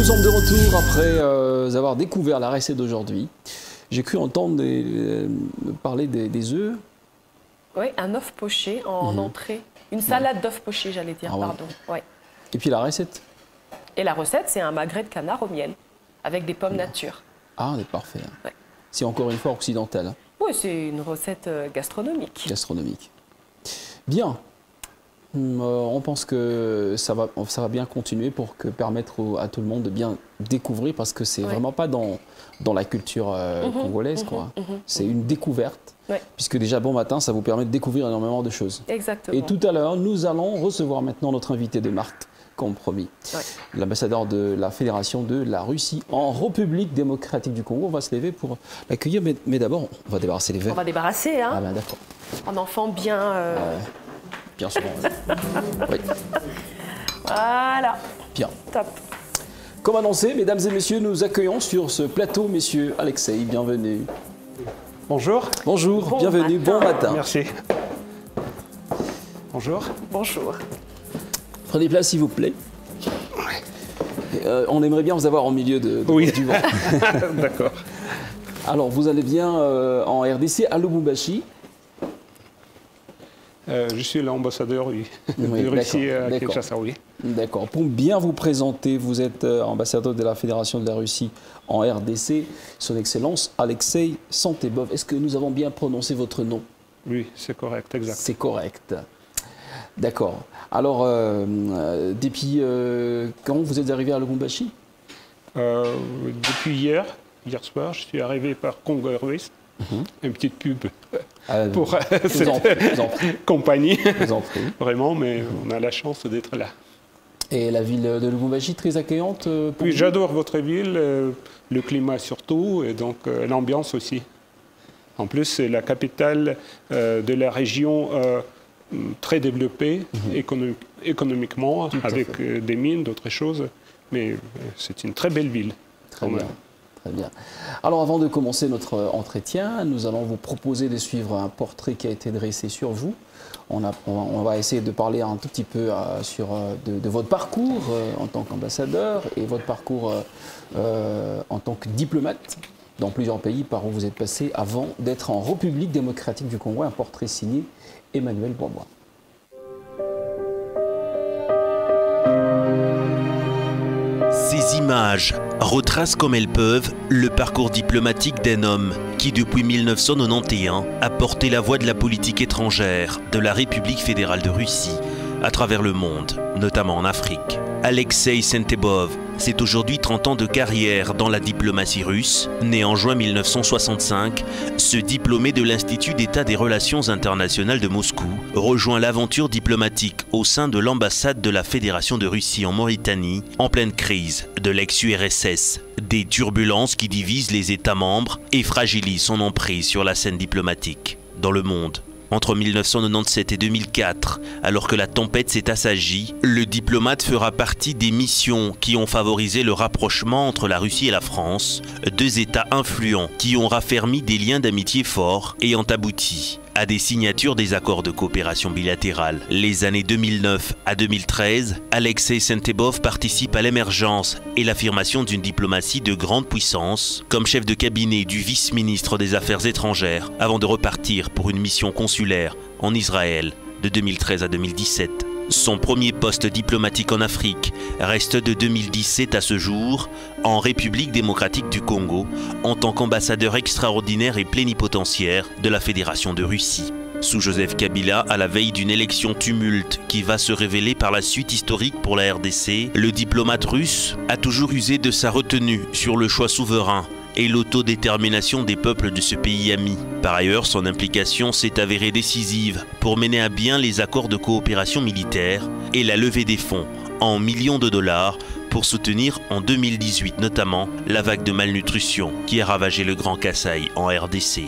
sommes de retour après avoir découvert la recette d'aujourd'hui. J'ai cru entendre parler des œufs. Oui, un œuf poché en entrée. Une salade d'œuf poché, j'allais dire, pardon. Ouais. Et puis la recette? Et la recette, c'est un magret de canard au miel, avec des pommes nature. Ah, c'est parfait. Ouais. C'est encore une fois occidental. Oui, c'est une recette gastronomique. Gastronomique. Bien. On pense que ça va bien continuer pour permettre à tout le monde de bien découvrir, parce que c'est vraiment pas dans la culture congolaise, quoi. C'est une découverte, puisque déjà bon matin, ça vous permet de découvrir énormément de choses. Exactement. Et tout à l'heure, nous allons recevoir maintenant notre invité de marque, comme promis, l'ambassadeur de la Fédération de la Russie en République démocratique du Congo. On va se lever pour l'accueillir, mais d'abord, on va débarrasser les verres. On va débarrasser, hein. Ah ben d'accord. Un enfant bien... Bien souvent. Oui. Voilà. Bien. Top. Comme annoncé, mesdames et messieurs, nous accueillons sur ce plateau monsieur Alexei. Bienvenue. Bonjour. Bonjour, bienvenue, bon matin. Merci. Bonjour. Bonjour. Prenez place s'il vous plaît. On aimerait bien vous avoir au milieu du vent. D'accord. Alors, vous allez bien en RDC à Lubumbashi. Je suis l'ambassadeur de Russie à Kinshasa, oui. D'accord. Pour bien vous présenter, vous êtes ambassadeur de la Fédération de la Russie en RDC, son Excellence Alexei Santebov. Est-ce que nous avons bien prononcé votre nom? Oui, c'est correct, exact. C'est correct. D'accord. Alors, depuis quand vous êtes arrivé à Lubumbashi? Depuis hier soir, je suis arrivé par Congo Airways. Une petite pub pour cette compagnie. Vous en prie. Vraiment, mais on a la chance d'être là. Et la ville de Lubumbashi, très accueillante pour Oui, vous? j'adore votre ville, le climat surtout, et donc l'ambiance aussi. En plus, c'est la capitale de la région très développée économiquement, avec des mines, d'autres choses. Mais c'est une très belle ville. Très bien. Très bien. Alors avant de commencer notre entretien, nous allons vous proposer de suivre un portrait qui a été dressé sur vous. On va essayer de parler un tout petit peu de votre parcours en tant qu'ambassadeur et votre parcours en tant que diplomate dans plusieurs pays par où vous êtes passé avant d'être en République démocratique du Congo. Un portrait signé Emmanuel Boisbois. Ces images retracent comme elles peuvent le parcours diplomatique d'un homme qui, depuis 1991, a porté la voix de la politique étrangère de la République fédérale de Russie à travers le monde, notamment en Afrique. Alexei Santebov, c'est aujourd'hui 30 ans de carrière dans la diplomatie russe. Né en juin 1965, ce diplômé de l'Institut d'État des Relations internationales de Moscou rejoint l'aventure diplomatique au sein de l'ambassade de la Fédération de Russie en Mauritanie, en pleine crise de l'ex-URSS, des turbulences qui divisent les États membres et fragilisent son emprise sur la scène diplomatique dans le monde. Entre 1997 et 2004, alors que la tempête s'est assagie, le diplomate fera partie des missions qui ont favorisé le rapprochement entre la Russie et la France, deux États influents qui ont raffermi des liens d'amitié forts et ont abouti à des signatures des accords de coopération bilatérale. Les années 2009 à 2013, Alexei Santebov participe à l'émergence et l'affirmation d'une diplomatie de grande puissance comme chef de cabinet du vice-ministre des Affaires étrangères avant de repartir pour une mission consulaire en Israël de 2013 à 2017. Son premier poste diplomatique en Afrique reste de 2017 à ce jour en République démocratique du Congo en tant qu'ambassadeur extraordinaire et plénipotentiaire de la Fédération de Russie. Sous Joseph Kabila, à la veille d'une élection tumulte qui va se révéler par la suite historique pour la RDC, le diplomate russe a toujours usé de sa retenue sur le choix souverain et l'autodétermination des peuples de ce pays ami. Par ailleurs, son implication s'est avérée décisive pour mener à bien les accords de coopération militaire et la levée des fonds en millions de dollars pour soutenir en 2018 notamment la vague de malnutrition qui a ravagé le Grand Kasaï en RDC.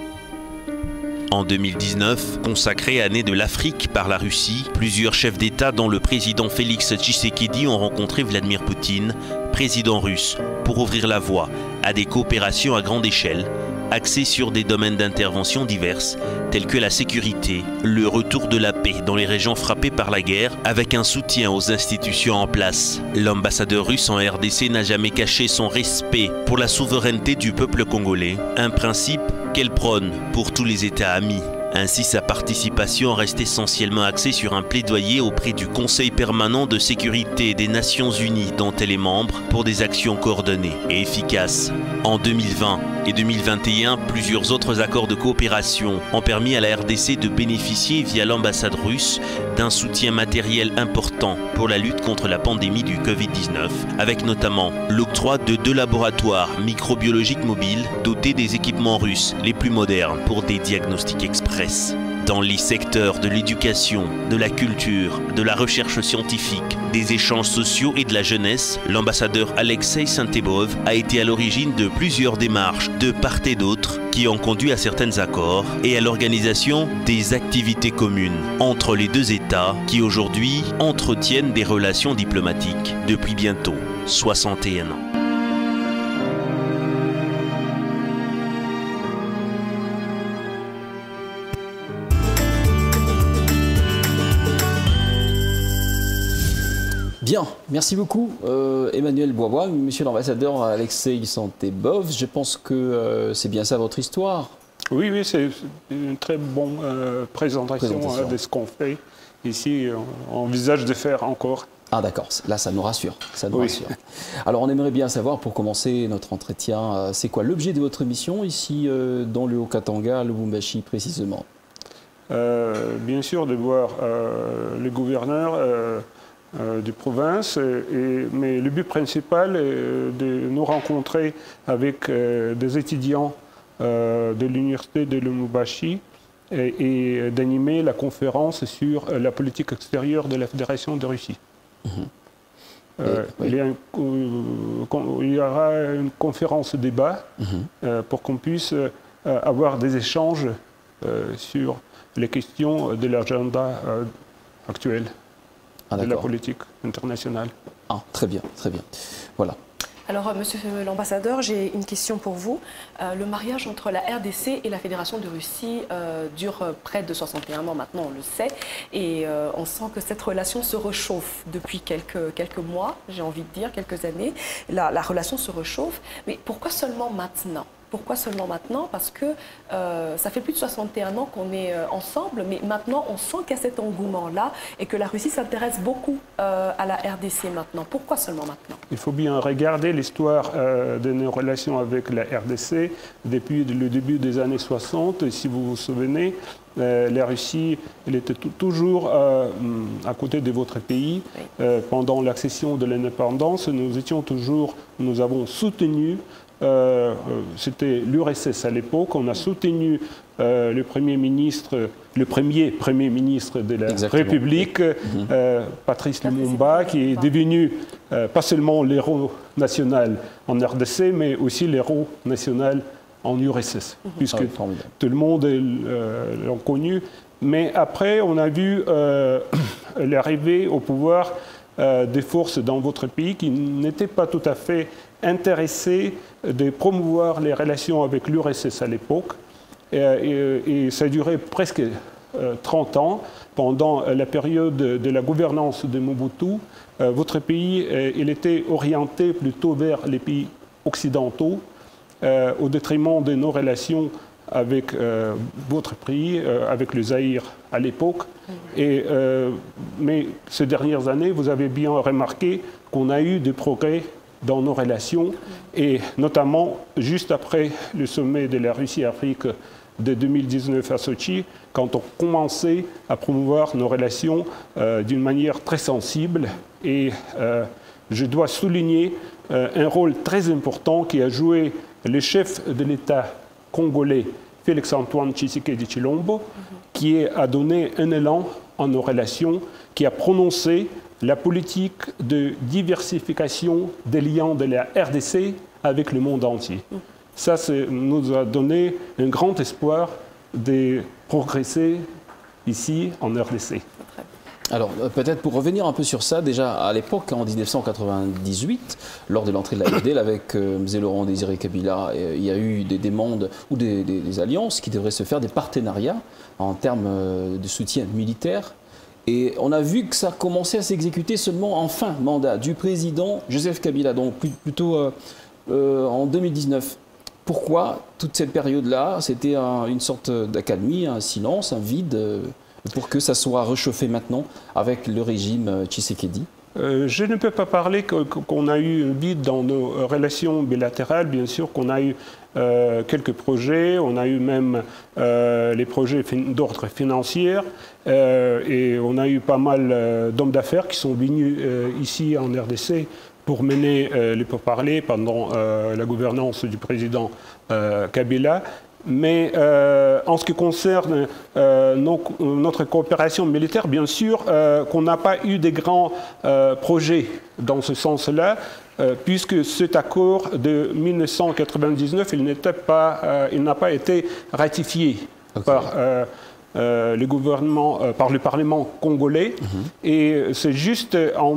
En 2019, consacrée année de l'Afrique par la Russie, plusieurs chefs d'État dont le président Félix Tshisekedi ont rencontré Vladimir Poutine, président russe, pour ouvrir la voie à des coopérations à grande échelle axés sur des domaines d'intervention diverses, tels que la sécurité, le retour de la paix dans les régions frappées par la guerre, avec un soutien aux institutions en place. L'ambassadeur russe en RDC n'a jamais caché son respect pour la souveraineté du peuple congolais, un principe qu'elle prône pour tous les États amis. Ainsi, sa participation reste essentiellement axée sur un plaidoyer auprès du Conseil permanent de sécurité des Nations Unies dont elle est membre pour des actions coordonnées et efficaces. En 2020 et 2021, plusieurs autres accords de coopération ont permis à la RDC de bénéficier via l'ambassade russe d'un soutien matériel important pour la lutte contre la pandémie du Covid-19, avec notamment l'octroi de 2 laboratoires microbiologiques mobiles dotés des équipements russes les plus modernes pour des diagnostics express. Dans les secteurs de l'éducation, de la culture, de la recherche scientifique, des échanges sociaux et de la jeunesse, l'ambassadeur Alexei Santebov a été à l'origine de plusieurs démarches de part et d'autre qui ont conduit à certains accords et à l'organisation des activités communes entre les 2 États qui aujourd'hui entretiennent des relations diplomatiques depuis bientôt 61 ans. Bien, merci beaucoup Emmanuel Boisbois, monsieur l'ambassadeur Alexei Santebov. Je pense que c'est bien ça votre histoire. Oui, oui, c'est une très bonne présentation de ce qu'on fait ici. On envisage de faire encore. Ah d'accord, là ça nous rassure. Ça nous rassure. Alors on aimerait bien savoir, pour commencer notre entretien, c'est quoi l'objet de votre mission ici dans le Haut-Katanga, à Lubumbashi précisément? Bien sûr, de voir le gouverneur de province, mais le but principal est de nous rencontrer avec des étudiants de l'université de Lubumbashi et d'animer la conférence sur la politique extérieure de la Fédération de Russie. Il y aura une conférence débat pour qu'on puisse avoir des échanges sur les questions de l'agenda actuel. De la politique internationale. Ah, très bien, très bien. Voilà. Alors, monsieur l'ambassadeur, j'ai une question pour vous. Le mariage entre la RDC et la Fédération de Russie dure près de 61 ans maintenant, on le sait, et on sent que cette relation se réchauffe depuis quelques mois, j'ai envie de dire, quelques années. La relation se réchauffe, mais pourquoi seulement maintenant ? Pourquoi seulement maintenant? Parce que ça fait plus de 61 ans qu'on est ensemble, mais maintenant on sent qu'il y a cet engouement-là et que la Russie s'intéresse beaucoup à la RDC maintenant. Pourquoi seulement maintenant? Il faut bien regarder l'histoire de nos relations avec la RDC depuis le début des années 60. Si vous vous souvenez, la Russie elle était toujours à côté de votre pays. Oui. Pendant l'accession de l'indépendance, nous avons soutenu. C'était l'URSS à l'époque. On a soutenu le premier Premier ministre de la République, Patrice Lumumba, qui est devenu pas seulement l'héros national en RDC, mais aussi l'héros national en URSS, puisque tout le monde l'a connu. Mais après, on a vu l'arrivée au pouvoir des forces dans votre pays qui n'étaient pas tout à fait intéressées de promouvoir les relations avec l'URSS à l'époque. Et ça a duré presque 30 ans. Pendant la période de la gouvernance de Mobutu, votre pays il était orienté plutôt vers les pays occidentaux, au détriment de nos relations avec votre pays, avec le Zaïre à l'époque. Mais ces dernières années, vous avez bien remarqué qu'on a eu des progrès dans nos relations, et notamment juste après le sommet de la Russie-Afrique de 2019 à Sochi, quand on commençait à promouvoir nos relations d'une manière très sensible. Et je dois souligner un rôle très important qui a joué le chef de l'État congolais, Félix-Antoine Tshisekedi Tshilombo, qui a donné un élan en nos relations, qui a prononcé la politique de diversification des liens de la RDC avec le monde entier. Ça nous a donné un grand espoir de progresser ici en RDC. Alors, peut-être pour revenir un peu sur ça, déjà à l'époque, en 1998, lors de l'entrée de la RDL avec M. Laurent Désiré Kabila, il y a eu des demandes ou des alliances qui devraient se faire, des partenariats en termes de soutien militaire. Et on a vu que ça commençait à s'exécuter seulement en fin mandat du président Joseph Kabila, donc plutôt en 2019. Pourquoi toute cette période-là, c'était une sorte d'accalmie, un silence, un vide pour que ça soit réchauffé maintenant avec le régime Tshisekedi? Je ne peux pas parler qu'on a eu un vide dans nos relations bilatérales. Bien sûr qu'on a eu quelques projets, on a eu même les projets d'ordre financier et on a eu pas mal d'hommes d'affaires qui sont venus ici en RDC pour mener les pourparlers pendant la gouvernance du président Kabila. Mais en ce qui concerne notre coopération militaire, bien sûr qu'on n'a pas eu des grands projets dans ce sens-là, puisque cet accord de 1999, il n'a pas été ratifié par le gouvernement, par le Parlement congolais. Et c'est juste en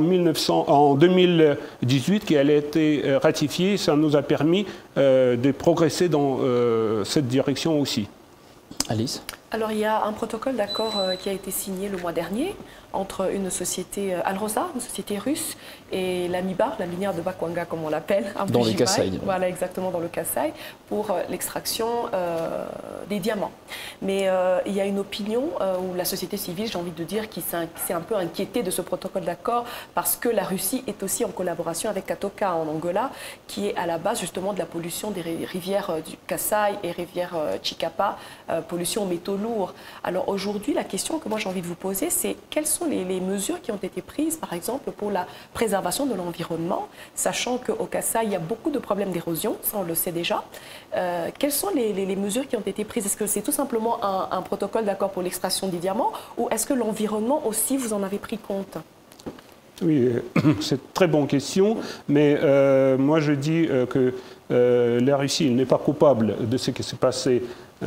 2018 qu'il a été ratifié. Ça nous a permis de progresser dans cette direction aussi. Alice? Alors, il y a un protocole d'accord qui a été signé le mois dernier entre une société Alrosa, une société russe, et la MIBA, la minière de Bakwanga, comme on l'appelle. Dans le Kasaï. Voilà, exactement, dans le Kasaï, pour l'extraction des diamants. Mais il y a une opinion où la société civile, j'ai envie de dire, qui s'est un peu inquiétée de ce protocole d'accord parce que la Russie est aussi en collaboration avec Katoka en Angola, qui est à la base justement de la pollution des rivières du Kasaï et rivière Chikapa, pollution aux métaux lourds. Alors aujourd'hui, la question que moi j'ai envie de vous poser, c'est quelles sont les mesures qui ont été prises, par exemple, pour la préservation de l'environnement, sachant qu'au Kasaï, il y a beaucoup de problèmes d'érosion, ça on le sait déjà. Quelles sont les mesures qui ont été prises? Est-ce que c'est tout simplement un protocole d'accord pour l'extraction des diamants, ou est-ce que l'environnement aussi, vous en avez pris compte? Oui, c'est une très bonne question, mais moi je dis que la Russie n'est pas coupable de ce qui s'est passé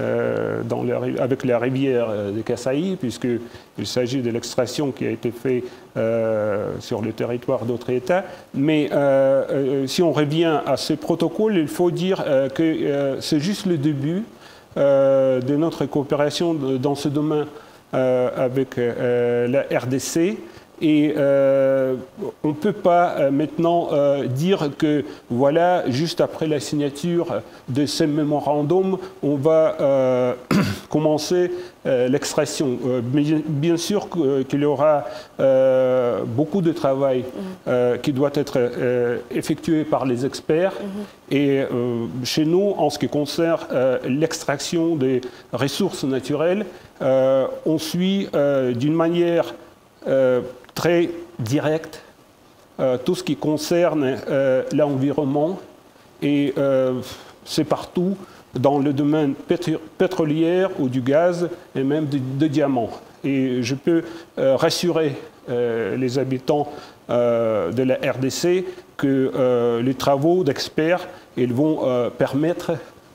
avec la rivière de Kasaï, puisqu'il s'agit de l'extraction qui a été faite sur le territoire d'autres États. Mais si on revient à ce protocole, il faut dire que c'est juste le début de notre coopération dans ce domaine avec la RDC. Et on ne peut pas maintenant dire que, voilà, juste après la signature de ces mémorandums, on va commencer l'extraction. Bien sûr qu'il y aura beaucoup de travail qui doit être effectué par les experts. Et chez nous, en ce qui concerne l'extraction des ressources naturelles, on suit d'une manière très direct tout ce qui concerne l'environnement, et c'est partout dans le domaine pétrolier ou du gaz et même de diamants. Et je peux rassurer les habitants de la RDC que les travaux d'experts ils vont permettre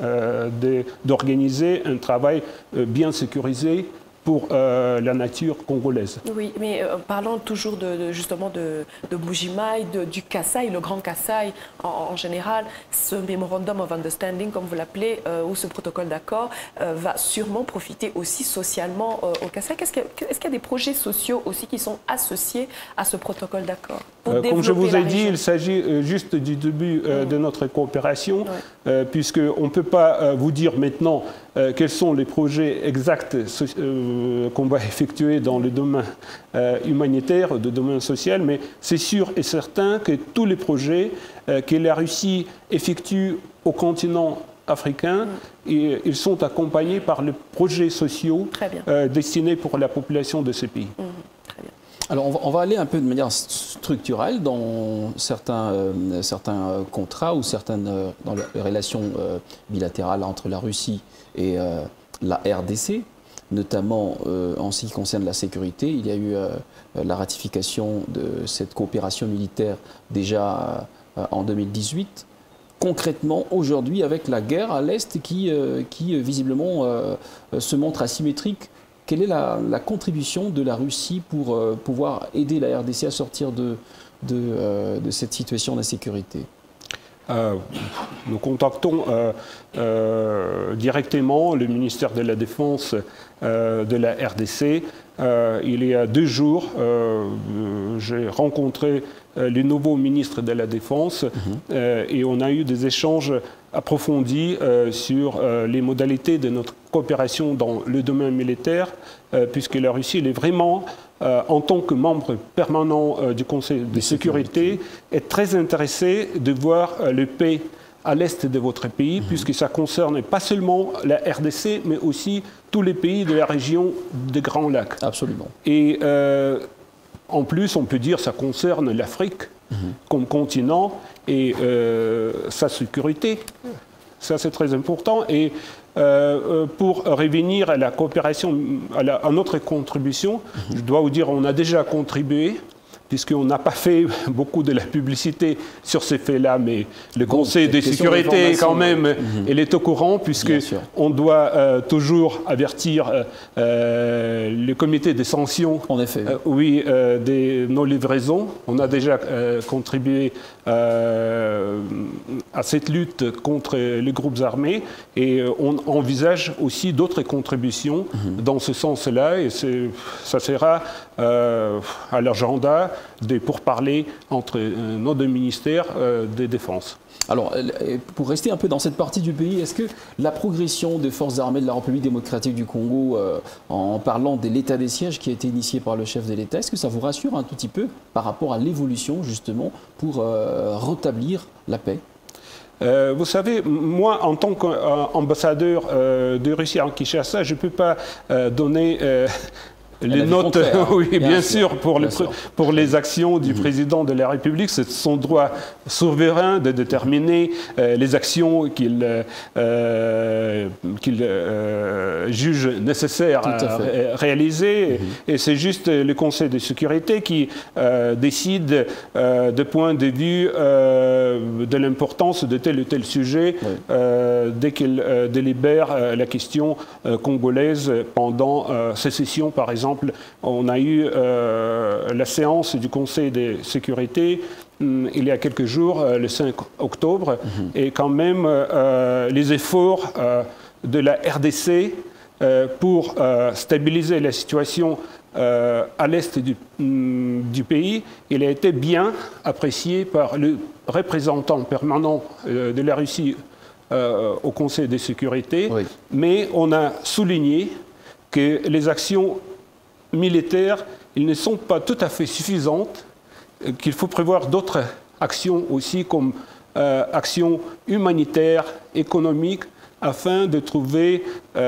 d'organiser un travail bien sécurisé pour la nature congolaise. Oui, mais parlant toujours justement de Mbuji-Mayi, du Kasaï, le Grand Kasaï en général, ce Memorandum of Understanding, comme vous l'appelez, ou ce protocole d'accord, va sûrement profiter aussi socialement au Kasaï. Est-ce qu'il y a des projets sociaux aussi qui sont associés à ce protocole d'accord? Comme je vous ai dit, il s'agit juste du début de notre coopération, puisqu'on ne peut pas vous dire maintenant quels sont les projets exacts qu'on va effectuer dans le domaine humanitaire, le domaine social, mais c'est sûr et certain que tous les projets que la Russie effectue au continent africain, ils sont accompagnés par les projets sociaux destinés pour la population de ces pays. Alors, on va aller un peu de manière structurelle dans certains contrats ou certaines dans les relations bilatérales entre la Russie et la RDC, notamment en ce qui concerne la sécurité. Il y a eu la ratification de cette coopération militaire déjà en 2018. Concrètement, aujourd'hui, avec la guerre à l'Est qui visiblement se montre asymétrique quelle est la contribution de la Russie pour pouvoir aider la RDC à sortir de cette situation d'insécurité? Nous contactons directement le ministère de la Défense de la RDC. Il y a 2 jours, j'ai rencontré le nouveau ministre de la Défense et on a eu des échanges approfondis sur les modalités de notre coopération dans le domaine militaire, puisque la Russie elle est vraiment, en tant que membre permanent du Conseil de sécurité, est très intéressée de voir le paix à l'est de votre pays, puisque ça concerne pas seulement la RDC, mais aussi tous les pays de la région des Grands Lacs. Absolument. Et en plus, on peut dire que ça concerne l'Afrique comme continent et sa sécurité. Ça, c'est très important. Et pour revenir à la coopération, à notre contribution, je dois vous dire qu'on a déjà contribué, puisqu'on n'a pas fait beaucoup de la publicité sur ces faits-là, mais le Conseil de sécurité, quand même, il est au courant, puisqu'on doit toujours avertir le comité des sanctions de nos livraisons. On a déjà contribué à cette lutte contre les groupes armés et on envisage aussi d'autres contributions dans ce sens-là, et ça sera à l'agenda de pourparlers entre nos 2 ministères de défense. Alors, pour rester un peu dans cette partie du pays, est-ce que la progression des forces armées de la République démocratique du Congo, en parlant de l'état des sièges qui a été initié par le chef de l'État, est-ce que ça vous rassure un tout petit peu par rapport à l'évolution, justement, pour rétablir la paix? Vous savez, moi, en tant qu'ambassadeur de Russie en Kinshasa, je ne peux pas donner les notes, oui, bien sûr, pour les actions du président de la République. C'est son droit souverain de déterminer les actions qu'il juge nécessaires à réaliser. Et c'est juste le Conseil de sécurité qui décide de point de vue de l'importance de tel ou tel sujet dès qu'il délibère la question congolaise pendant ces sessions, par exemple. On a eu la séance du Conseil de sécurité il y a quelques jours, le 5 octobre, et quand même les efforts de la RDC pour stabiliser la situation à l'est du pays, il a été bien apprécié par le représentant permanent de la Russie au Conseil de sécurité, mais on a souligné que les actions militaires, ils ne sont pas tout à fait suffisantes, qu'il faut prévoir d'autres actions aussi comme actions humanitaires, économiques, afin de trouver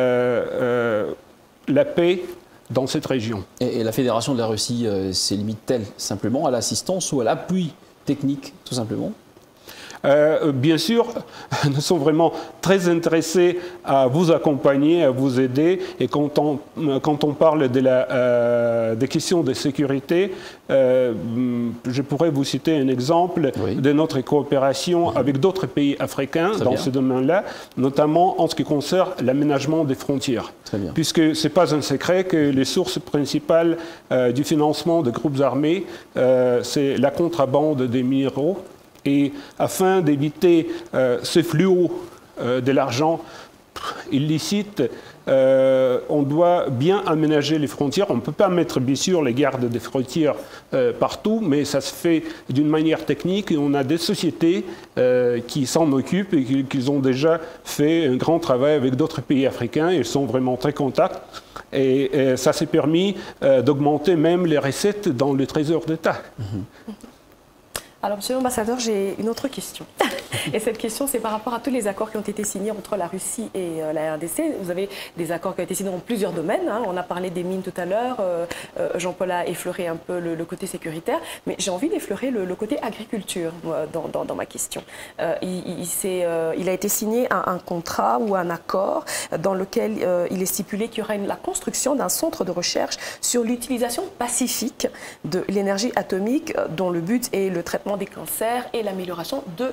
la paix dans cette région. Et la Fédération de la Russie se limite-t-elle simplement à l'assistance ou à l'appui technique, tout simplement? Bien sûr, nous sommes vraiment très intéressés à vous accompagner, à vous aider. Et quand on parle des questions de sécurité, je pourrais vous citer un exemple de notre coopération avec d'autres pays africains dans ce domaine-là, notamment en ce qui concerne l'aménagement des frontières. Puisque ce n'est pas un secret que les sources principales du financement de groupes armés, c'est la contrebande des minéraux. Et afin d'éviter ce fléau de l'argent illicite, on doit bien aménager les frontières. On ne peut pas mettre bien sûr les gardes des frontières partout, mais ça se fait d'une manière technique et on a des sociétés qui s'en occupent et qui ont déjà fait un grand travail avec d'autres pays africains. Ils sont vraiment très contacts et ça s'est permis d'augmenter même les recettes dans le trésor d'État. Alors, Monsieur l'ambassadeur, j'ai une autre question. Et cette question, c'est par rapport à tous les accords qui ont été signés entre la Russie et la RDC. Vous avez des accords qui ont été signés dans plusieurs domaines. On a parlé des mines tout à l'heure. Jean-Paul a effleuré un peu le côté sécuritaire. Mais j'ai envie d'effleurer le côté agriculture dans ma question. Il a été signé un contrat ou un accord dans lequel il est stipulé qu'il y aura la construction d'un centre de recherche sur l'utilisation pacifique de l'énergie atomique dont le but est le traitement des cancers et l'amélioration de l'agriculture.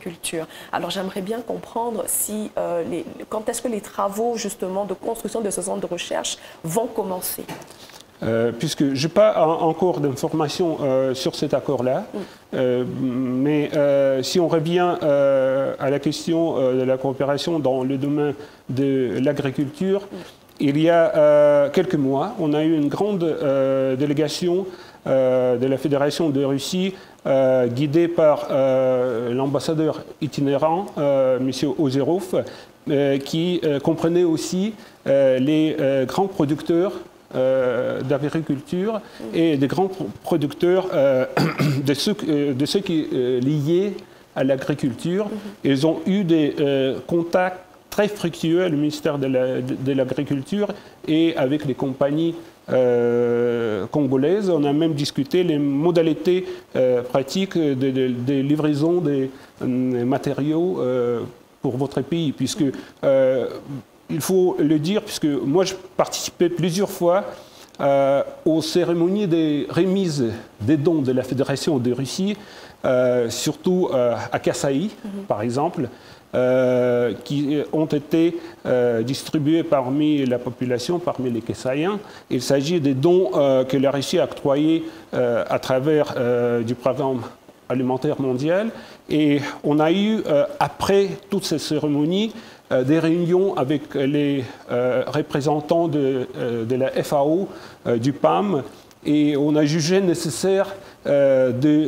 l'agriculture. Alors j'aimerais bien comprendre si, quand est-ce que les travaux justement de construction de ce centre de recherche vont commencer. Puisque je n'ai pas encore d'informations sur cet accord-là, mais si on revient à la question de la coopération dans le domaine de l'agriculture, il y a quelques mois, on a eu une grande délégation de la Fédération de Russie, guidée par l'ambassadeur itinérant, M. Ozerov, qui comprenait aussi les grands producteurs d'agriculture et des grands producteurs de ceux qui liés à l'agriculture. Ils ont eu des contacts très fructueux avec le ministère de l'Agriculture et avec les compagnies congolaises. On a même discuté les modalités pratiques de livraison des matériaux pour votre pays, puisque il faut le dire, puisque moi je participais plusieurs fois aux cérémonies de remise des dons de la Fédération de Russie, surtout à Kasaï, par exemple, qui ont été distribués parmi la population, parmi les Kasaïens. Il s'agit des dons que la Russie a octroyés à travers du programme alimentaire mondial. Et on a eu, après toutes ces cérémonies, des réunions avec les représentants de la FAO, du PAM, et on a jugé nécessaire de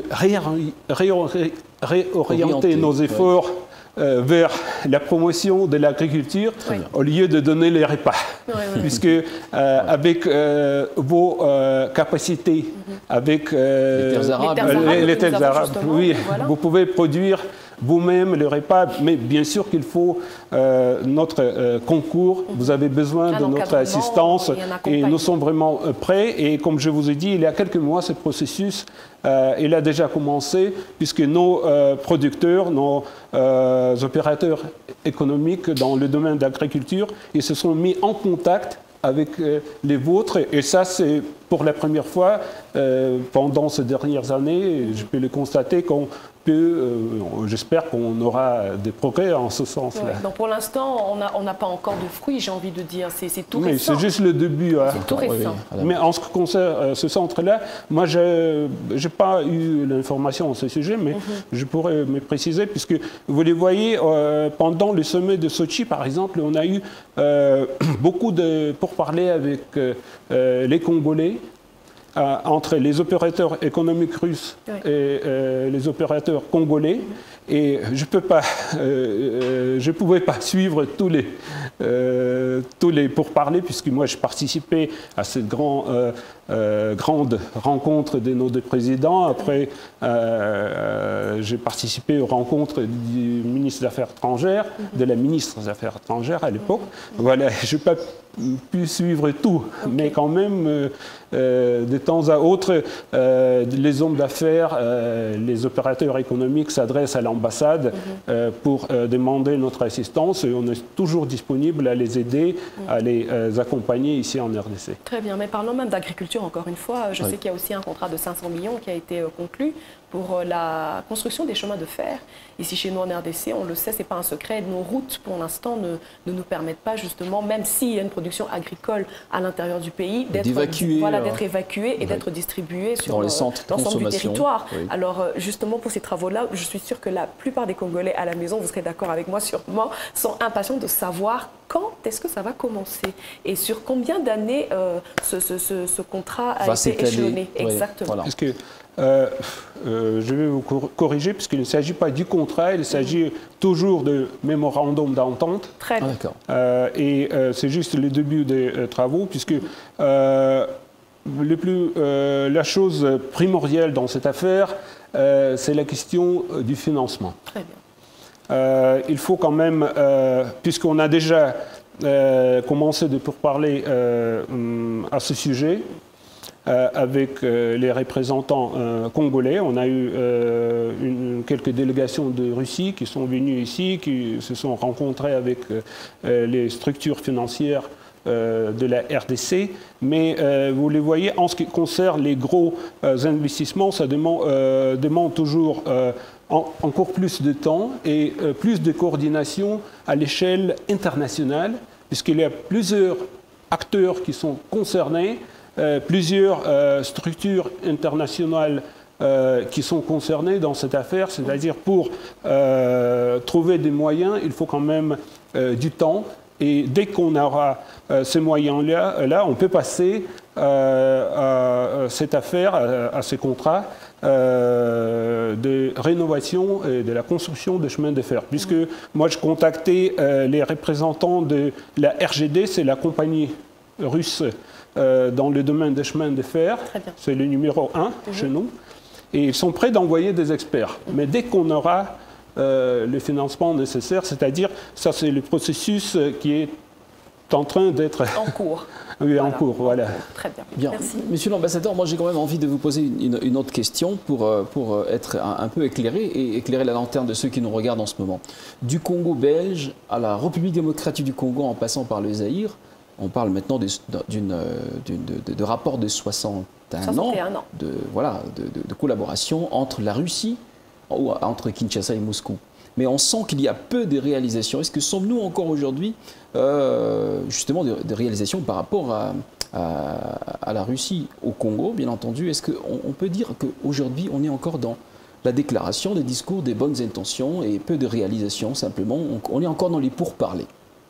réorienter nos efforts vers la promotion de l'agriculture au lieu de donner les repas. Puisque avec vos capacités, avec les terres arabes, oui, vous pouvez produire vous-même le repas, mais bien sûr qu'il faut notre concours. Vous avez besoin de notre assistance et nous sommes vraiment prêts. Et comme je vous ai dit, il y a quelques mois, ce processus il a déjà commencé, puisque nos producteurs, nos opérateurs économiques dans le domaine de l'agriculture, ils se sont mis en contact avec les vôtres. Et ça, c'est pour la première fois pendant ces dernières années. Je peux le constater qu'on peut, j'espère qu'on aura des progrès en ce sens-là. Ouais, donc pour l'instant, on n'a pas encore de fruits, j'ai envie de dire. C'est tout récent. Mais c'est juste le début. Hein. C'est tout récent. Mais en ce qui concerne ce centre-là, moi, je n'ai pas eu l'information à ce sujet, mais je pourrais me préciser, puisque vous les voyez, pendant le sommet de Sochi, par exemple, on a eu beaucoup de pourparlers avec les Congolais, entre les opérateurs économiques russes et les opérateurs congolais. Et je ne pouvais pas suivre tous les pourparlers, puisque moi je participais à cette grande rencontre de nos deux présidents. Après, j'ai participé aux rencontres du ministre des Affaires étrangères, de la ministre des Affaires étrangères à l'époque. Voilà, je n'ai pas pu suivre tout, mais quand même, de temps à autre, les hommes d'affaires, les opérateurs économiques s'adressent à l'ambassade pour demander notre assistance, et on est toujours disponible à les aider, à les accompagner ici en RDC. Très bien, mais parlons même d'agriculture encore une fois. Je sais qu'il y a aussi un contrat de 500 millions qui a été conclu pour la construction des chemins de fer. Ici chez nous en RDC, on le sait, ce n'est pas un secret, nos routes pour l'instant ne nous permettent pas justement, même s'il y a une production agricole à l'intérieur du pays, d'être évacuée et d'être distribuée sur l'ensemble du territoire. Alors justement pour ces travaux-là, je suis sûre que la plupart des Congolais à la maison, vous serez d'accord avec moi sûrement, sont impatients de savoir quand est-ce que ça va commencer et sur combien d'années ce contrat a été échelonné. Exactement. Voilà. Parce que je vais vous corriger, puisqu'il ne s'agit pas du contrat, il s'agit toujours de mémorandum d'entente. Très bien. Et c'est juste le début des travaux, puisque la chose primordiale dans cette affaire, c'est la question du financement. Très bien. Il faut quand même, puisqu'on a déjà commencé de pourparler à ce sujet, avec les représentants congolais. On a eu quelques délégations de Russie qui sont venues ici, qui se sont rencontrées avec les structures financières de la RDC. Mais vous les voyez, en ce qui concerne les gros investissements, ça demande toujours encore plus de temps et plus de coordination à l'échelle internationale, puisqu'il y a plusieurs acteurs qui sont concernés, plusieurs structures internationales qui sont concernées dans cette affaire, c'est-à-dire pour trouver des moyens, il faut quand même du temps. Et dès qu'on aura ces moyens-là, on peut passer à cette affaire, à ces contrats de rénovation et de la construction de chemins de fer. Puisque moi, je contactais les représentants de la RGD, c'est la compagnie russe dans le domaine des chemins de fer. C'est le numéro 1 chez nous. Et ils sont prêts d'envoyer des experts. Mais dès qu'on aura le financement nécessaire, c'est-à-dire, ça c'est le processus qui est en train d'être... En cours. Oui, voilà. En cours, voilà. Très bien. Bien. Merci. Monsieur l'ambassadeur, moi j'ai quand même envie de vous poser une autre question pour être un peu éclairé et éclairer la lanterne de ceux qui nous regardent en ce moment. Du Congo belge à la République démocratique du Congo en passant par le Zaïre, on parle maintenant de rapport de 61 ans de collaboration entre la Russie, ou entre Kinshasa et Moscou. Mais on sent qu'il y a peu de réalisations. Est-ce que sommes-nous encore aujourd'hui justement de réalisations par rapport à la Russie au Congo, bien entendu? Est-ce qu'on peut dire qu'aujourd'hui on est encore dans la déclaration, des discours, des bonnes intentions et peu de réalisations simplement? On est encore dans les pourparlers.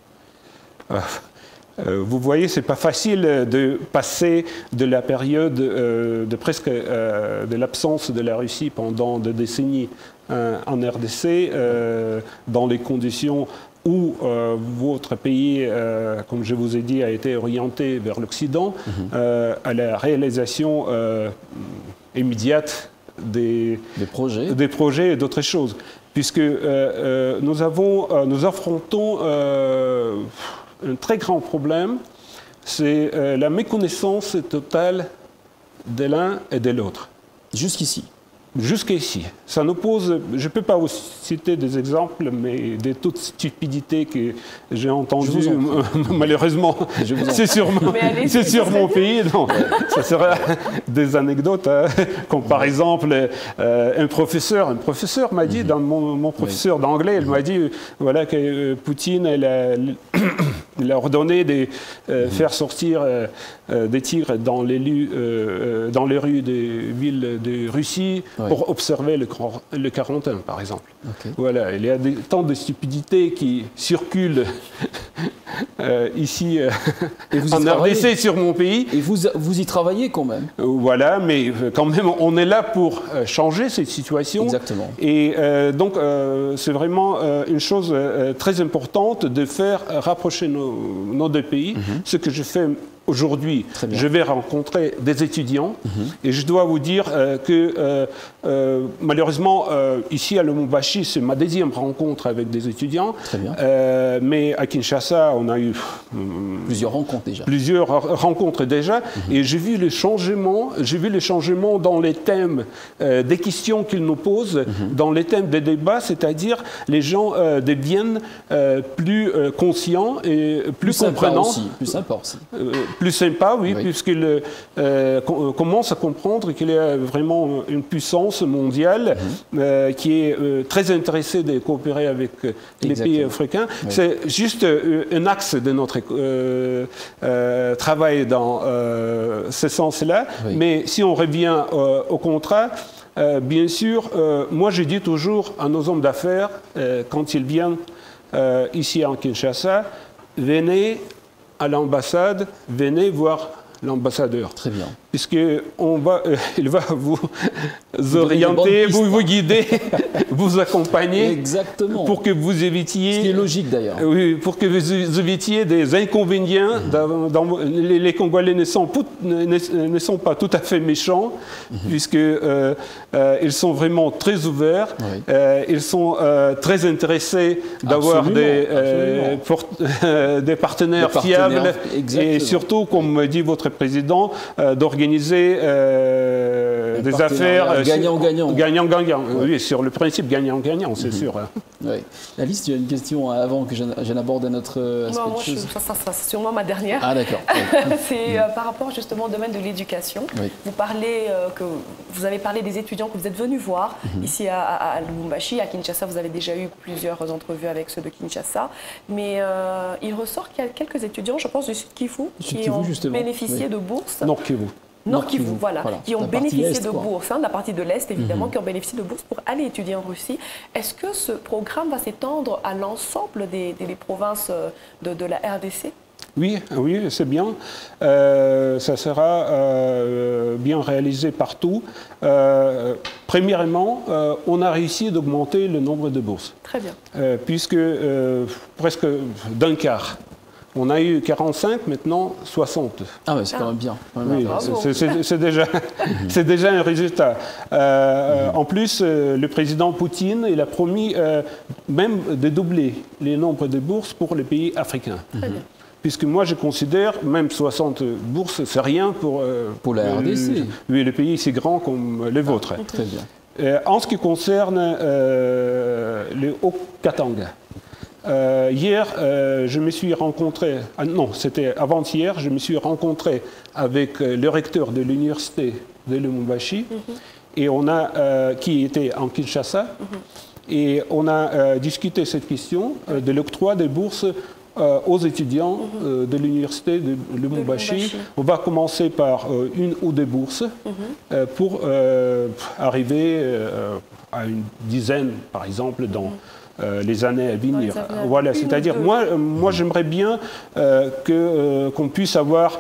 Vous voyez, c'est pas facile de passer de la période de presque de l'absence de la Russie pendant des décennies en RDC, dans les conditions où votre pays, comme je vous ai dit, a été orienté vers l'Occident, à la réalisation immédiate des projets et d'autres choses. Puisque nous affrontons un très grand problème, c'est la méconnaissance totale de l'un et de l'autre. Jusqu'ici. Jusqu'ici. Ça nous pose, je ne peux pas vous citer des exemples, mais de toute stupidité que j'ai entendue, malheureusement, c'est sur mon pays. Non, ça sera des anecdotes, hein, comme par exemple, un professeur m'a dit, dans mon professeur d'anglais, il m'a dit voilà, que Poutine il a ordonné de faire sortir des tigres dans les rues des villes de Russie, pour observer le 41, par exemple. Voilà, il y a tant de stupidités qui circulent ici en RDC sur mon pays. Et vous y travaillez quand même. Voilà, mais quand même, on est là pour changer cette situation. Exactement. Et donc, c'est vraiment une chose très importante de faire rapprocher nos deux pays. Ce que je fais aujourd'hui, je vais rencontrer des étudiants et je dois vous dire que malheureusement, ici à Lubumbashi, c'est ma deuxième rencontre avec des étudiants. Mais à Kinshasa, on a eu plusieurs rencontres déjà. Et j'ai vu les changements, dans les thèmes des questions qu'ils nous posent, dans les thèmes des débats, c'est-à-dire les gens deviennent plus conscients et plus comprenants. Plus sympa aussi. Plus sympa, oui. Puisqu'ils commencent à comprendre qu'il y a vraiment une puissance mondiale qui est très intéressée de coopérer avec les pays africains. C'est juste un axe de notre travail dans ce sens-là. Mais si on revient au contrat, bien sûr, moi je dis toujours à nos hommes d'affaires, quand ils viennent ici en Kinshasa, venez à l'ambassade, venez voir l'ambassadeur. Très bien. Puisqu'il va vous orienter, vous guider, vous accompagner. Exactement. Pour que vous évitiez... Ce qui est logique d'ailleurs. Oui, pour que vous évitiez des inconvénients. Les Congolais ne sont pas tout à fait méchants, puisqu'ils sont vraiment très ouverts. Ils sont très intéressés d'avoir des partenaires fiables. Et surtout, comme dit votre président, d'organiser organiser des affaires gagnant-gagnant. Gagnant-gagnant, oui, sur le principe gagnant-gagnant, c'est sûr. Oui. Alice, tu as une question avant que je n'aborde un autre aspect de choses. C'est sûrement ma dernière. Ah d'accord. C'est par rapport justement au domaine de l'éducation. Oui. Vous avez parlé des étudiants que vous êtes venus voir ici à Lubumbashi, à Kinshasa. Vous avez déjà eu plusieurs entrevues avec ceux de Kinshasa. Mais il ressort qu'il y a quelques étudiants, je pense, du Sud Kivu, qui ont bénéficié de bourses. Nord Kivu. Nord Kivu, voilà, qui ont bénéficié de bourses, la partie de l'Est évidemment, qui ont bénéficié de bourses pour aller étudier en Russie. Est-ce que ce programme va s'étendre à l'ensemble des provinces de la RDC? Oui, c'est bien. Ça sera bien réalisé partout. Premièrement, on a réussi d'augmenter le nombre de bourses. Très bien. Puisque presque d'un quart. On a eu 45, maintenant 60. Ah oui, c'est quand même bien. Oui, c'est déjà un résultat. En plus, le président Poutine, il a promis même de doubler les nombres de bourses pour les pays africains. Très bien. Puisque moi, je considère, même 60 bourses, c'est rien pour la RDC. Oui, le pays si grand comme le vôtre. Très bien. En ce qui concerne le Haut-Katanga, hier, je me suis rencontré, non, c'était avant-hier, je me suis rencontré avec le recteur de l'université de Lubumbashi, et qui était en Kinshasa, et on a discuté cette question de l'octroi des bourses aux étudiants de l'université de Lubumbashi. On va commencer par une ou deux bourses pour arriver à une dizaine, par exemple, dans les années à venir. Voilà, c'est-à-dire, moi j'aimerais bien qu'on puisse avoir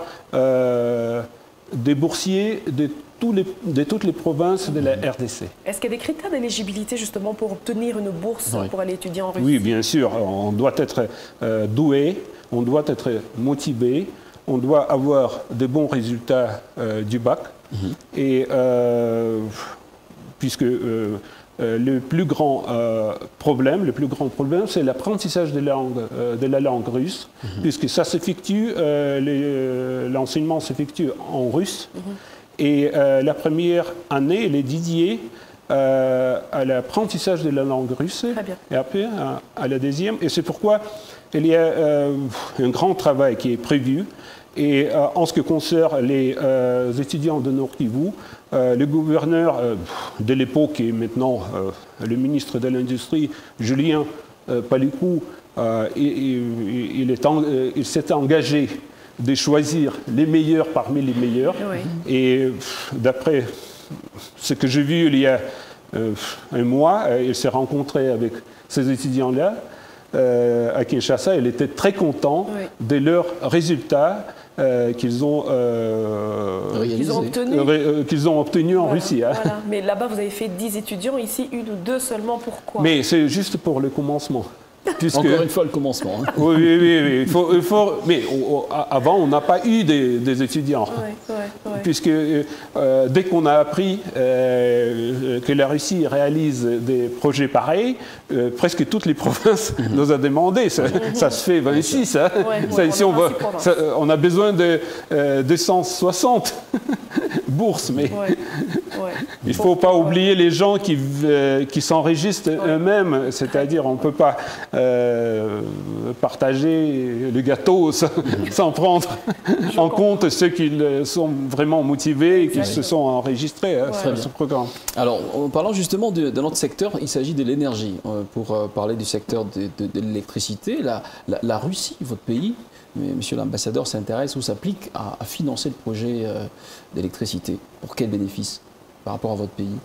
des boursiers de toutes les provinces de la RDC. Est-ce qu'il y a des critères d'éligibilité justement pour obtenir une bourse pour aller étudier en Russie? Oui, bien sûr. On doit être doué, on doit être motivé, on doit avoir de bons résultats du bac. Et puisque le plus grand problème, c'est l'apprentissage de la langue russe, puisque ça s'effectue, l'enseignement s'effectue en russe. Et la première année, elle est dédiée à l'apprentissage de la langue russe, et après à la deuxième. Et c'est pourquoi il y a un grand travail qui est prévu. Et en ce qui concerne les étudiants de Nord Kivu, le gouverneur de l'époque et maintenant le ministre de l'Industrie, Julien Paluku, il s'est engagé de choisir les meilleurs parmi les meilleurs. Et d'après ce que j'ai vu il y a un mois, il s'est rencontré avec ces étudiants-là à Kinshasa. Il était très content de leurs résultats qu'ils ont obtenus en Russie. Voilà. Mais là-bas, vous avez fait 10 étudiants, ici, 1 ou 2 seulement. Pourquoi? Mais c'est juste pour le commencement. Encore une fois, le commencement. Oui. Mais avant, on n'a pas eu des étudiants. Puisque dès qu'on a appris que la Russie réalise des projets pareils, presque toutes les provinces nous ont demandé. Ça se fait 26. On a besoin de 260 bourses. Mais il ne faut pas oublier les gens qui s'enregistrent eux-mêmes. C'est-à-dire, on ne peut pas partager le gâteau sans prendre en compte ceux qui sont vraiment motivés et qui se sont enregistrés à ce programme. Alors, en parlant justement de notre secteur, il s'agit de l'énergie. Pour parler du secteur de l'électricité, la Russie, votre pays, monsieur l'ambassadeur, s'intéresse ou s'applique à financer le projet d'électricité. Pour quel bénéfice par rapport à votre pays?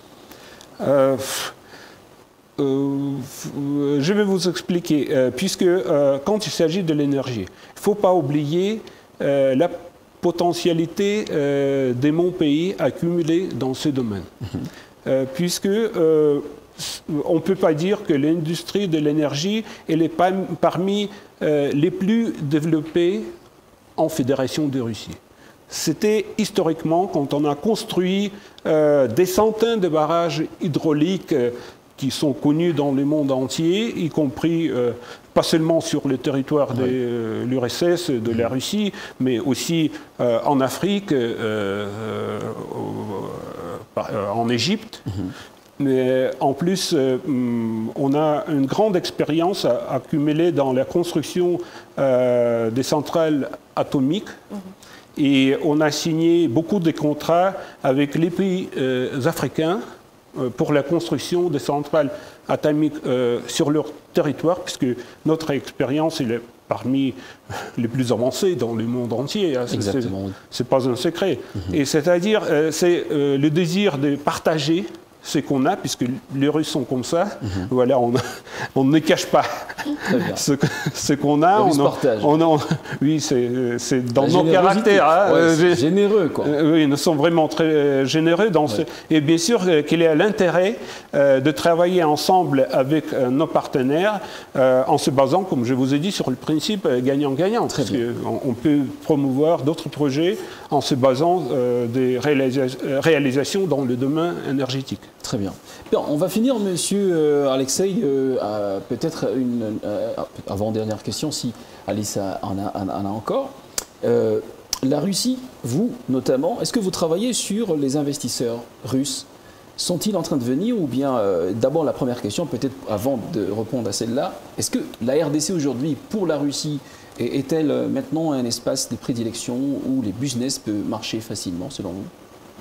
Je vais vous expliquer, puisque quand il s'agit de l'énergie, il ne faut pas oublier la potentialité de mon pays accumulée dans ce domaine. Puisque on ne peut pas dire que l'industrie de l'énergie est parmi les plus développées en Fédération de Russie. C'était historiquement, quand on a construit des centaines de barrages hydrauliques qui sont connus dans le monde entier, y compris pas seulement sur le territoire de l'URSS, de la Russie, mais aussi en Afrique, en Égypte. Mais en plus, on a une grande expérience accumulée dans la construction des centrales atomiques. Et on a signé beaucoup de contrats avec les pays africains pour la construction des centrales atomiques sur leur territoire, puisque notre expérience est parmi les plus avancées dans le monde entier. C'est pas un secret. Et c'est-à-dire, c'est le désir de partager ce qu'on a, puisque les Russes sont comme ça. Voilà, on ne cache pas ce qu'on a. Oui, c'est dans nos caractères. Hein. C'est généreux, quoi. Oui, nous sommes vraiment très généreux. Et bien sûr qu'il y a l'intérêt de travailler ensemble avec nos partenaires en se basant, comme je vous ai dit, sur le principe gagnant-gagnant. Parce qu'on peut promouvoir d'autres projets en se basant des réalisations dans le domaine énergétique. Très bien. Bien, on va finir, monsieur Alexei, peut-être une avant-dernière question, si Alice en a encore. La Russie, vous notamment, est-ce que vous travaillez sur les investisseurs russes? Sont-ils en train de venir ou bien, d'abord la première question, peut-être avant de répondre à celle-là, est-ce que la RDC aujourd'hui, pour la Russie, est-elle maintenant un espace de prédilection où les business peuvent marcher facilement, selon vous?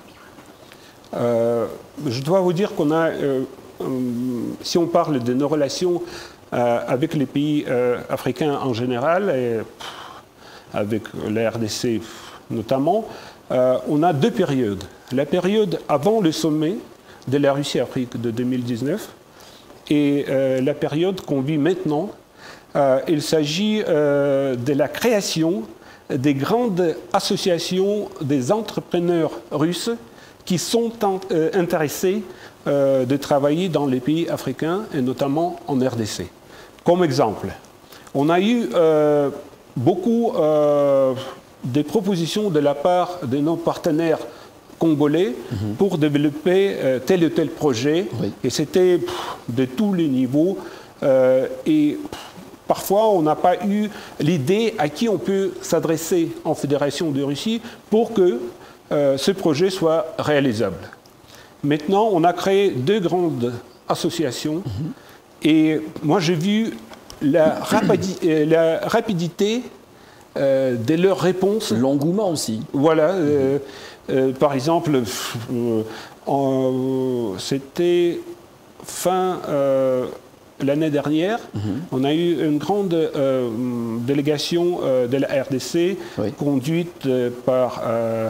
Je dois vous dire qu'on a, si on parle de nos relations avec les pays africains en général, et avec la RDC notamment, on a deux périodes. La période avant le sommet de la Russie-Afrique de 2019 et la période qu'on vit maintenant. Il s'agit de la création des grandes associations des entrepreneurs russes qui sont intéressés de travailler dans les pays africains et notamment en RDC. Comme exemple, on a eu beaucoup de propositions de la part de nos partenaires congolais pour développer tel ou tel projet. Et c'était de tous les niveaux. Et parfois, on n'a pas eu l'idée à qui on peut s'adresser en Fédération de Russie pour que ce projet soit réalisable. Maintenant, on a créé deux grandes associations et moi j'ai vu la rapidité de leurs réponses. L'engouement aussi. Voilà. Par exemple, c'était fin l'année dernière, on a eu une grande délégation de la RDC conduite par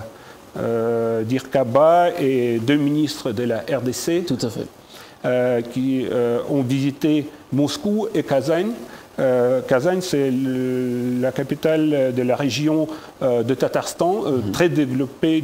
Dirkaba et deux ministres de la RDC. Tout à fait. Qui ont visité Moscou et Kazan. Kazan, c'est la capitale de la région de Tatarstan, très développée,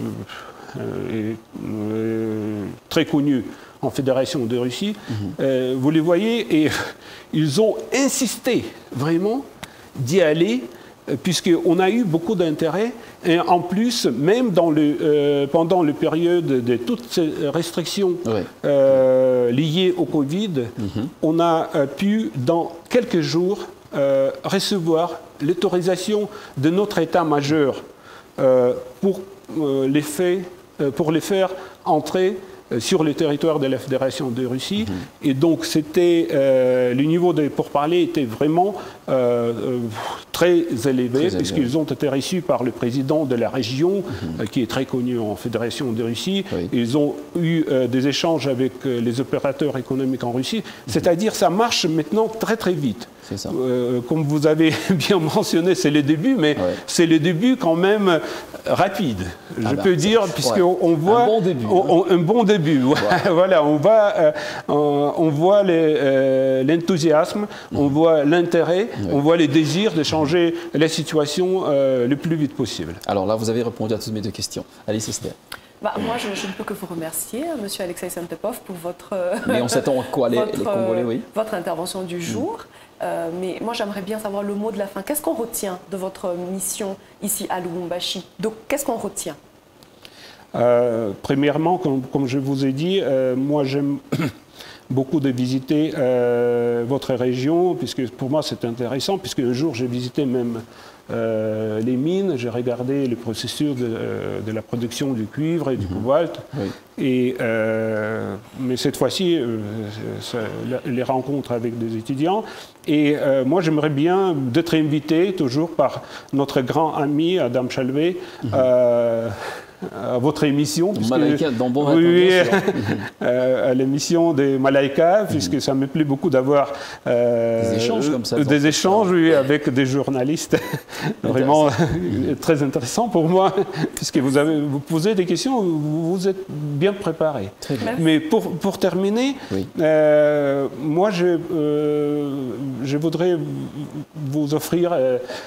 très connue en Fédération de Russie. Vous les voyez, et ils ont insisté vraiment d'y aller, puisqu'on a eu beaucoup d'intérêt. Et en plus, même pendant la période de toutes ces restrictions liées au Covid, on a pu, dans quelques jours, recevoir l'autorisation de notre état-major pour les faire entrer sur le territoire de la Fédération de Russie. Et donc, le niveau des pourparlers était vraiment très élevé, puisqu'ils ont été reçus par le président de la région, qui est très connu en Fédération de Russie. Ils ont eu des échanges avec les opérateurs économiques en Russie. C'est-à-dire, ça marche maintenant très, très vite. Ça. Comme vous avez bien mentionné, c'est le début, mais c'est le début quand même rapide, je peux dire, puisqu'on voit un bon début. Voilà, on voit l'enthousiasme, on voit l'intérêt, on voit les désirs de changer la situation le plus vite possible. Alors là, vous avez répondu à toutes mes deux questions. Alice Esther. Moi, je ne peux que vous remercier, Monsieur Alexei Santepov, pour votre... Mais on s'attend à quoi, les Congolais, oui. Votre intervention du jour. Mais moi, j'aimerais bien savoir le mot de la fin. Qu'est-ce qu'on retient de votre mission ici à Lubumbashi? Donc, qu'est-ce qu'on retient? Premièrement, comme je vous ai dit, moi, beaucoup de visiter votre région, puisque pour moi c'est intéressant, puisque un jour j'ai visité même les mines, j'ai regardé le processus de la production du cuivre et du cobalt. Et, mais cette fois-ci, les rencontres avec des étudiants. Et moi, j'aimerais bien d'être invité toujours par notre grand ami Adam Chalvet à votre émission. Malaika, dans Bon Matin, oui, bien sûr. à l'émission des Malaika, puisque ça me plaît beaucoup d'avoir des échanges comme ça. Des échanges, oui, avec des journalistes. Vraiment très intéressant pour moi, puisque vous posez des questions, vous êtes bien préparé. Très bien. Mais pour terminer, moi je voudrais vous offrir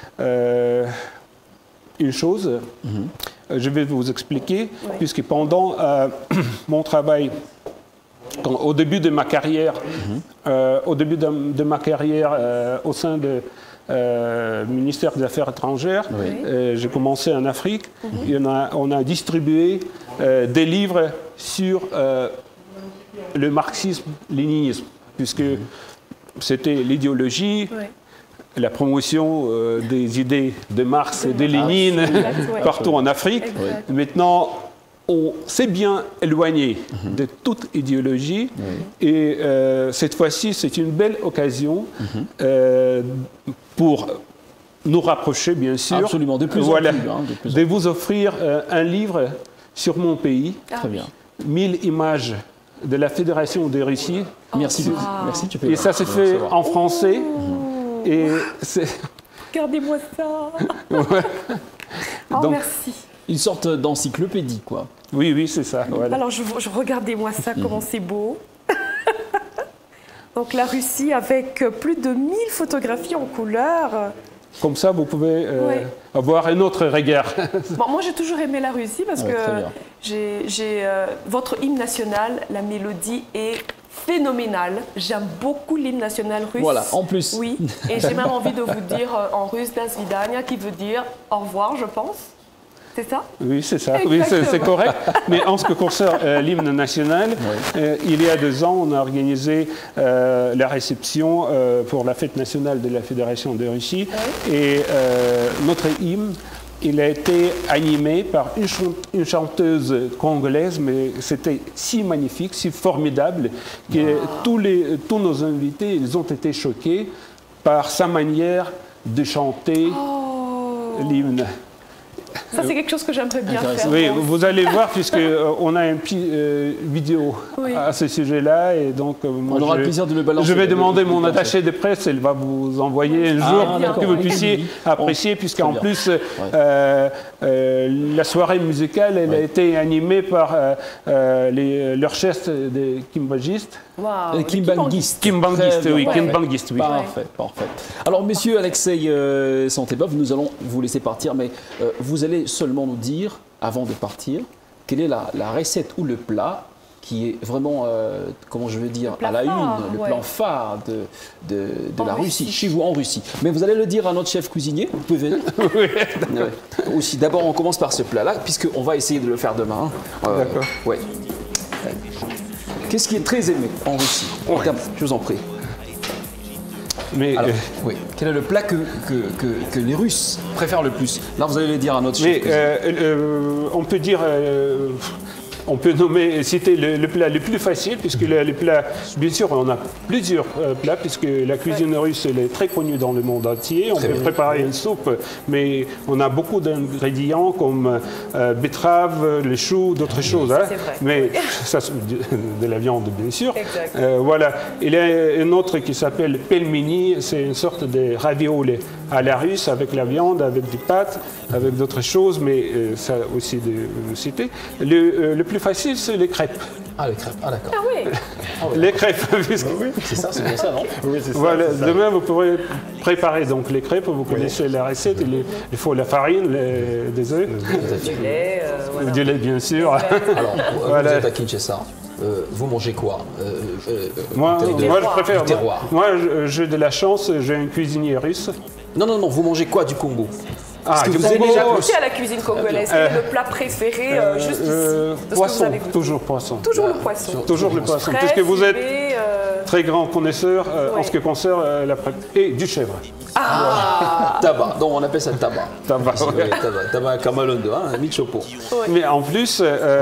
une chose. Je vais vous expliquer, puisque pendant mon travail, au début de ma carrière, au sein du ministère des Affaires étrangères, j'ai commencé en Afrique. Et on a distribué des livres sur le marxisme-léninisme, puisque c'était l'idéologie, la promotion des idées de Marx et de Lénine partout en Afrique. Maintenant, on s'est bien éloigné de toute idéologie et cette fois-ci, c'est une belle occasion pour nous rapprocher, bien sûr. Absolument, de plus en plus. De vous offrir un livre sur mon pays. Très bien. 1000 images de la Fédération de Russie. Merci. Merci, tu peux. Et ça s'est fait en français. Et regardez-moi ça. Donc, merci. Une sorte d'encyclopédie, quoi. Oui, oui, c'est ça. Voilà. Alors, regardez-moi ça, comment c'est beau. Donc, la Russie avec plus de 1000 photographies en couleur. Comme ça, vous pouvez avoir un autre regard. Bon, moi, j'ai toujours aimé la Russie parce que votre hymne national, la mélodie est phénoménal. J'aime beaucoup l'hymne national russe. Voilà, en plus. Oui, et j'ai même envie de vous dire en russe "До свидания", qui veut dire au revoir, je pense. C'est ça? Oui, c'est ça. Oui, c'est correct. Mais en ce qui concerne l'hymne national, il y a 2 ans, on a organisé la réception pour la fête nationale de la Fédération de Russie. Et notre hymne, il a été animé par une chanteuse congolaise, mais c'était si magnifique, si formidable, que tous nos invités, ils ont été choqués par sa manière de chanter l'hymne. Ça, c'est quelque chose que j'aimerais bien faire. Oui, vous allez voir, puisqu'on a une petite vidéo à ce sujet-là. Et donc, moi, on aura le plaisir de le balancer. Je vais demander mon attaché de presse, elle va vous envoyer un jour pour que vous puissiez apprécier, puisqu'en plus, la soirée musicale, elle a été animée par l'orchestre des kimbangistes. Wow. Kimbanguiste. Kimbanguiste, oui. Kimbanguiste, oui. Parfait, parfait. Alors, messieurs Alexei Santebov, nous allons vous laisser partir, mais vous allez seulement nous dire, avant de partir, quelle est la recette ou le plat qui est vraiment, comment je veux dire, à la une, le plan phare de la Russie, chez vous en Russie. Mais vous allez le dire à notre chef cuisinier, vous pouvez venir. Aussi, d'abord, on commence par ce plat-là, puisqu'on va essayer de le faire demain. D'accord. Ouais. Qu'est-ce qui est très aimé en Russie? Je vous en prie. Mais, alors, quel est le plat que les Russes préfèrent le plus? Là, vous allez le dire à notre chef. On peut dire... on peut citer le plat le plus facile, puisque le plat, bien sûr, on a plusieurs plats, puisque la cuisine russe, elle est très connue dans le monde entier. On peut préparer une soupe, mais on a beaucoup d'ingrédients comme betterave, les choux, d'autres choses. Hein. Mais ça, de la viande, bien sûr. Voilà. Il y a un autre qui s'appelle pelmeni, c'est une sorte de ravioli à la russe, avec la viande, avec des pâtes, avec d'autres choses, mais ça aussi de citer. Le plus facile, c'est les crêpes. Ah, les crêpes, d'accord. Ah oui. Les crêpes. C'est ça, c'est bien ça, non? Oui, c'est ça. Voilà. Demain, vous pourrez préparer donc les crêpes. Vous connaissez la recette. Il faut la farine, des œufs. Du lait, bien sûr. Alors, vous êtes à Kinshasa. Vous mangez quoi? Moi, je préfère. Du terroir. Moi, j'ai de la chance. J'ai un cuisinier russe. Non, vous mangez quoi du Congo? Est-ce que vous avez déjà goûté à la cuisine congolaise? Quel est le plat préféré juste ici? Poisson, toujours poisson. Toujours le poisson. Toujours le poisson. Puisque vous êtes très grand connaisseur en ce qui concerne la pratique. Et du chèvre. Tabac, donc on appelle ça tabac. Tabac, Oui, tabac Kamalondo, hein, Michopo. Mais en plus,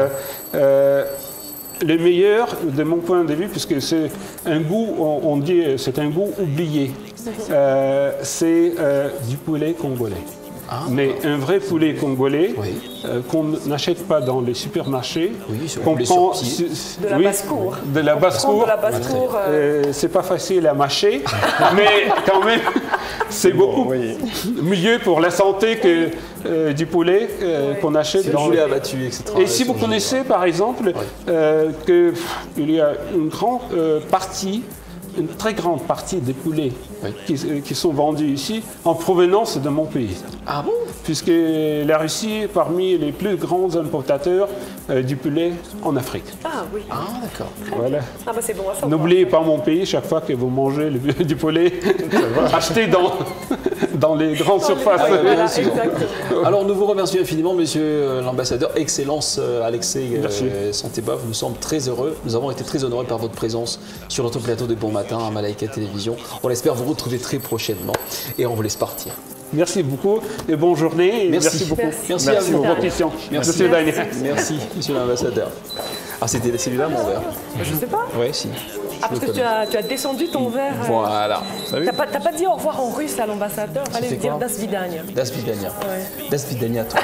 le meilleur, de mon point de vue, puisque c'est un goût, on dit, c'est un goût oublié, c'est du poulet congolais. Mais un vrai poulet congolais qu'on n'achète pas dans les supermarchés, qu'on prend de la basse-cour. De la basse-cour. De la basse-cour. C'est pas facile à mâcher, mais quand même, c'est beaucoup mieux pour la santé que du poulet qu'on achète dans le abattu, etc. Et si vous connaissez, par exemple, qu'il y a une grande partie, une très grande partie des poulets qui sont vendus ici en provenance de mon pays. Ah bon? Puisque la Russie est parmi les plus grands importateurs du poulet en Afrique. Ah oui. Ah d'accord. Voilà. Ah bah c'est bon à savoir. N'oubliez pas mon pays chaque fois que vous mangez du poulet, achetez dans les grandes surfaces. Voilà, exactement. Alors nous vous remercions infiniment, monsieur l'ambassadeur. Excellence Alexei Santebov. Nous sommes très heureux. Nous avons été très honorés par votre présence sur notre plateau de Bon Matin à Malaika Télévision. On espère vous retrouver très prochainement et on vous laisse partir. Merci beaucoup et bonne journée. Et merci beaucoup. Merci à vous. pour votre question. Merci. Merci, monsieur l'ambassadeur. Ah, c'était celui-là mon verre? Je sais pas. Oui, si. Ah, parce que tu as descendu ton verre. Voilà. T'as pas dit au revoir en russe à l'ambassadeur. Fallait lui dire Das Vidania. Das Vidania. Das Vidania, toi.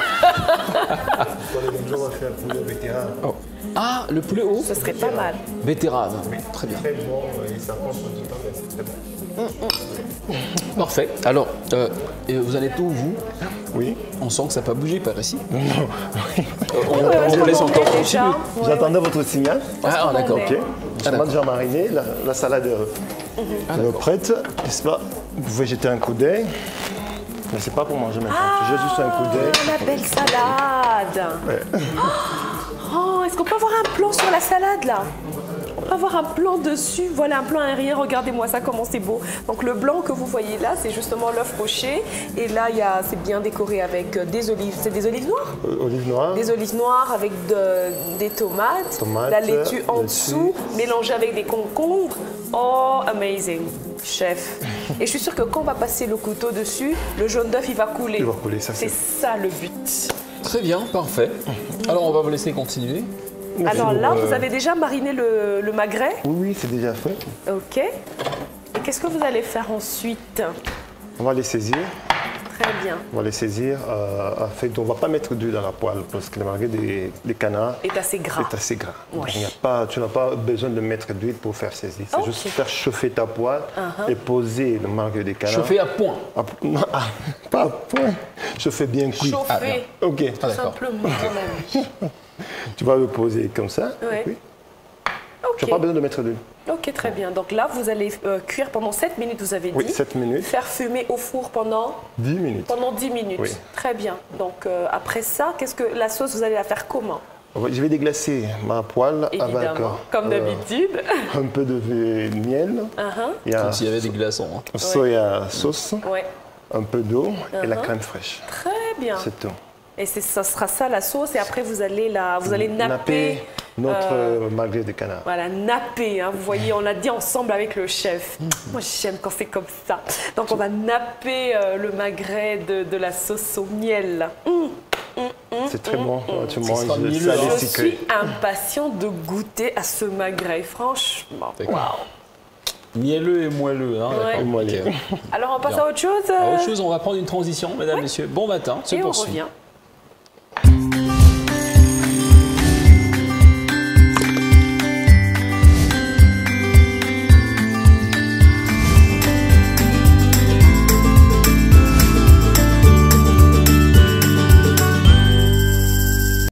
Oh. Ah, le poulet haut? Ce serait pas mal. Betterave. Très bien. Très bon, et ça prend son temps, mais c'est très bon. Parfait. Alors, vous allez tout, vous? Oui. On sent que ça n'a pas bougé par ici. Non. On vous laisse encore continuer. J'attendais votre signal. Ah, d'accord. Ok. Ça m'a déjà mariné. La salade est prête. N'est-ce pas? Vous pouvez jeter un coup d'œil. Mais c'est pas pour manger maintenant. J'ai juste un coup d'œil. La belle salade. Ouais. Oh, est-ce qu'on peut avoir un plan sur la salade là? On peut avoir un plan dessus. Voilà un plan aérien. Regardez-moi ça, comment c'est beau. Donc le blanc que vous voyez là, c'est justement l'œuf poché. Et là, c'est bien décoré avec des olives. C'est des olives noires? Olives noires. Des olives noires avec des tomates. La laitue en dessous, mélangée avec des concombres. Oh, amazing. Chef. Et je suis sûre que quand on va passer le couteau dessus, le jaune d'œuf, il va couler. Il va couler, ça c'est ça le but. Très bien, parfait. Alors on va vous laisser continuer. Alors là, vous avez déjà mariné le magret? Oui, c'est déjà fait. Ok. Et qu'est-ce que vous allez faire ensuite? On va les saisir. Très bien. On va les saisir. On ne va pas mettre d'huile dans la poêle parce que le magret des canards est assez gras. Donc, tu n'as pas besoin de mettre d'huile pour faire saisir. C'est juste faire chauffer ta poêle et poser le magret des canards. Chauffer à point? Non, pas à point. Chauffer bien cuit. Chauffer. Ok. Tout simplement, mon ami. Tu vas le poser comme ça. Ouais. Tu n'as pas besoin de mettre d'huile. Ok, très bien. Donc là, vous allez cuire pendant 7 minutes, vous avez dit. Oui, 7 minutes. Faire fumer au four pendant 10 minutes. Pendant 10 minutes. Oui. Très bien. Donc après ça, la sauce, vous allez la faire comment? Je vais déglacer ma poêle évidemment, avec comme d'habitude. Un peu de miel. Comme s'il y avait des glaçons. Soya sauce. Un peu d'eau et la crème fraîche. Très bien. C'est tout. Et ça sera ça la sauce et après vous allez napper notre magret de canard. Voilà, napper. Hein, vous voyez, on l'a dit ensemble avec le chef. Moi j'aime quand c'est comme ça. Donc on va napper le magret de la sauce au miel. C'est très bon. Tu manges ça. Je suis impatient de goûter à ce magret. Franchement, waouh. Mielleux et moelleux. Hein, ouais. Alors on passe à autre chose. À autre chose, on va prendre une transition, mesdames, messieurs. Bon matin, et on revient.